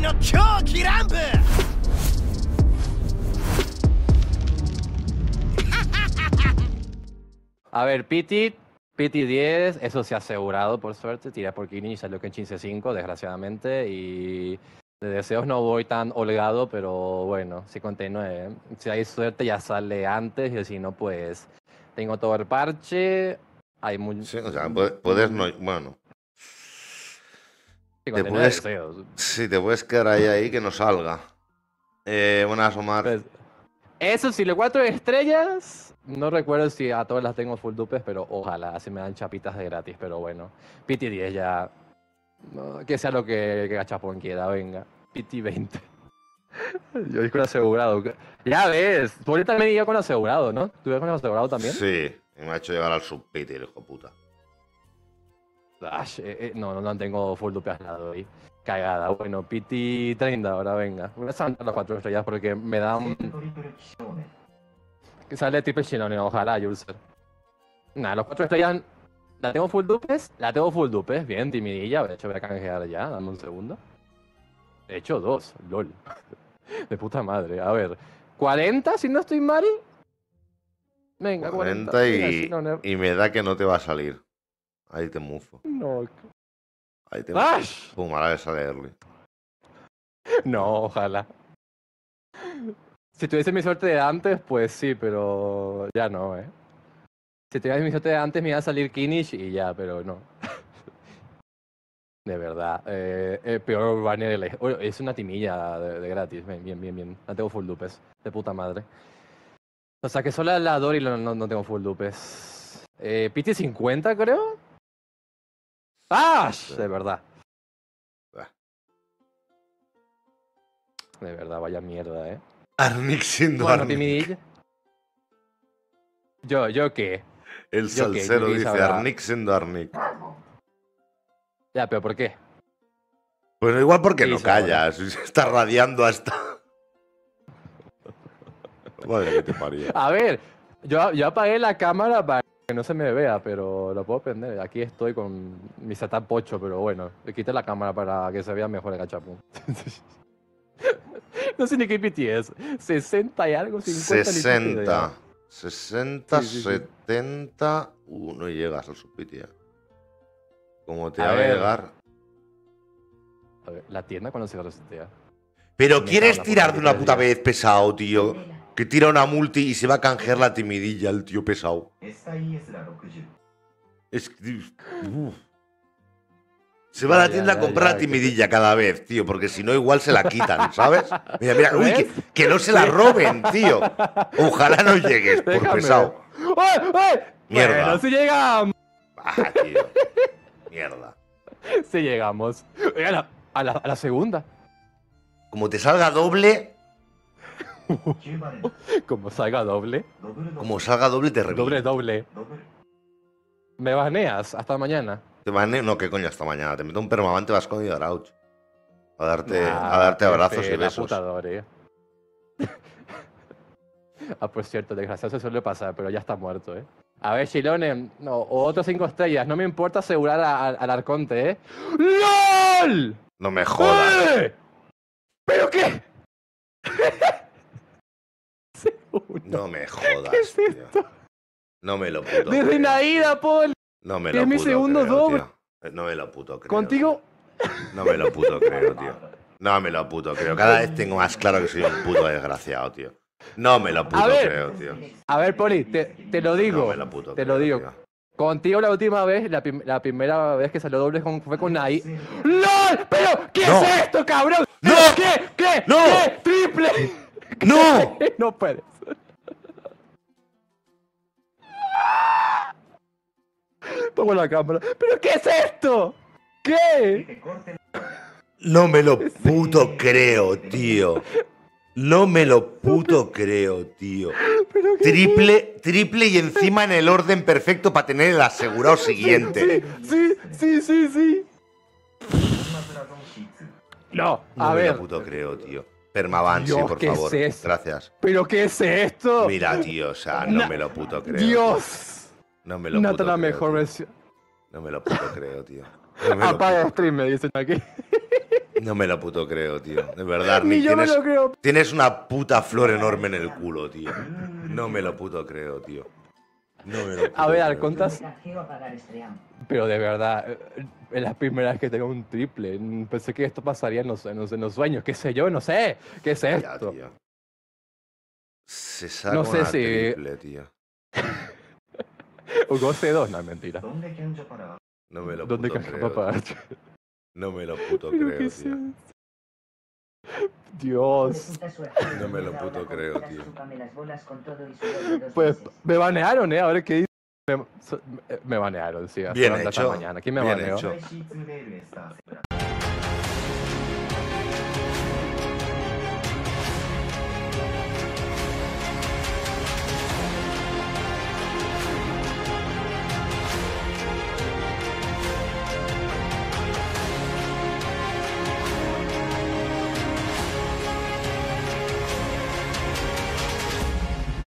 A ver, Pity 10, eso se ha asegurado por suerte. Tira por Kini y salió Kenshin C5, desgraciadamente. Y de deseos no voy tan holgado, pero bueno, sí continúe. Si hay suerte ya sale antes y si no, pues tengo todo el parche. Hay Sí, o sea, puedes no. Bueno. Sí, Te continúe de deseos. sí, te puedes quedar ahí que no salga. Buenas, Omar. Pues, eso sí, le 4 estrellas. No recuerdo si a todas las tengo full dupes, pero ojalá, así me dan chapitas de gratis. Pero bueno, Pity 10 ya. No, que sea lo que Gachapón quiera, venga. Pity 20. Yo voy con asegurado. Ya ves, tú ahorita me iba con asegurado, ¿no? ¿Tú ibas con asegurado también? Sí, y me ha hecho llegar al subpity, el hijo puta. No tengo full dupe al lado ahí. Cagada. Bueno, Pity 30 ahora, venga. Voy a saltar las 4 estrellas porque me dan. Que sale triple Shinone, ojalá, Yulser. Nada, los 4 estrellas. ¿La tengo full dupes? La tengo full dupes. Bien, timidilla. De hecho, voy a canjear ya. Dame un segundo. De hecho, 2. LOL. De puta madre. A ver. 40, si no estoy mal. Venga, 40. Y me da que no te va a salir. Ahí te mufo. No. Ahí te ¡Ash! Pum, ahora sale early. No, ojalá. Si tuviese mi suerte de antes, pues sí, pero ya no, ¿eh? Si tuviese mi suerte de antes me iba a salir Kinish y ya, pero no. De verdad. El peor banner de la... Es una timilla de gratis. Bien. La tengo full dupes. De puta madre. O sea que solo la Dory no tengo full dupes. Pity 50, creo. ¡Ash! De verdad. De verdad, vaya mierda, ¿eh? Arnik siendo Bueno, Arnik. timidilla. ¿Yo qué? El salsero dice Arnik siendo Arnik. Ya, pero ¿por qué? Bueno, igual porque no callas. Está radiando hasta... Madre que te paría. A ver, yo apagué la cámara para que no se me vea, pero lo puedo prender. Aquí estoy con mi setup 8, pero bueno, le quité la cámara para que se vea mejor el gachapón. No sé ni qué PT es. 60 y algo, 50. 60, 70, no llegas al subpity. ¿Cómo te va a llegar? A ver, la tienda cuando se resetea. Pero quieres tirar de una puta vez, pesado, tío. Que tira una multi y se va a canjear la timidilla, el tío pesado. Es que... Se va a la tienda a comprar la timidilla cada vez, tío, porque si no igual se la quitan, ¿sabes? Mira, uy, que no se la roben, tío. Ojalá no llegues, por pesado. Mierda. Bueno, si llegamos. Ah, tío. Mierda. Si llegamos. A la segunda. Como te salga doble... Como salga doble. Como salga doble te reviento. Doble. ¿Me baneas? Hasta mañana. Te baneo, no, qué coño, hasta mañana. Te meto un permanente vasco de Arauch. A darte abrazos y besos. Pues cierto, desgraciado se suele pasar, pero ya está muerto, ¿eh? A ver, Shilone, no, o otros 5 estrellas. No me importa asegurar al Arconte, ¿eh? ¡LOL! No me jodas. ¿Pero qué? No me jodas, ¿Qué es esto? tío. No me lo puto Desde creo. Naida, Paul. No me lo Es mi puto segundo creo, doble. tío. No me lo puto creo. Contigo. No me lo puto creo, tío. No me lo puto creo. Cada vez tengo más claro que soy un puto desgraciado, tío. No me lo puto creo, tío. A ver, Poli, te lo digo. No me lo puto te creo, lo digo. Tío. Contigo la última vez, la primera vez que salió doble fue con Nai. ¡LOL! ¿Pero qué es esto, cabrón? ¡No! ¿Qué? ¡No! ¿Qué? ¡Triple! ¡No! No puedes. Pongo la cámara. ¿Pero qué es esto? ¿Qué? No me lo puto creo, tío. No me lo puto creo, tío. Triple y encima en el orden perfecto para tener el asegurado siguiente. Sí. No, No a me ver. lo puto creo, tío. Permabansi, Dios, por ¿qué favor. es esto? Gracias. ¿Pero qué es esto? Mira, tío, o sea, no me lo puto creo. Dios. No me lo puto la creo. mejor tío. versión. No me lo puto creo, tío. Apaga stream, me dicen aquí. No me lo puto creo, tío. De verdad, Ni Nick, yo me lo creo. tienes una puta flor enorme en el culo, tío. No me lo puto creo, tío. No me lo puto A ver, creo, Arcontas, pero de verdad, es la primera vez que tengo un triple. Pensé que esto pasaría en los sueños, qué sé yo, no sé. ¿Qué es tío. esto? Ya, tío. Se saca No sé una si triple, tío. Hugo C2, no, mentira. No me lo ¿Dónde puto cayó creo, papá? tío. No me lo puto ¿Pero qué creo, es tío. eso? Dios. No me lo puto creo, tío. Pues me banearon, A ver qué dice. Me banearon, sí. Bien Hasta hecho. mañana. ¿Quién me Bien baneó? hecho.